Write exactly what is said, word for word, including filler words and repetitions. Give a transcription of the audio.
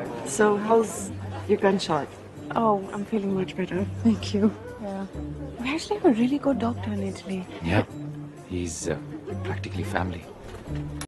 So, how's your gunshot? Oh, I'm feeling much better. Thank you. Yeah. We actually have a really good doctor in Italy. Yeah. He's uh, practically family.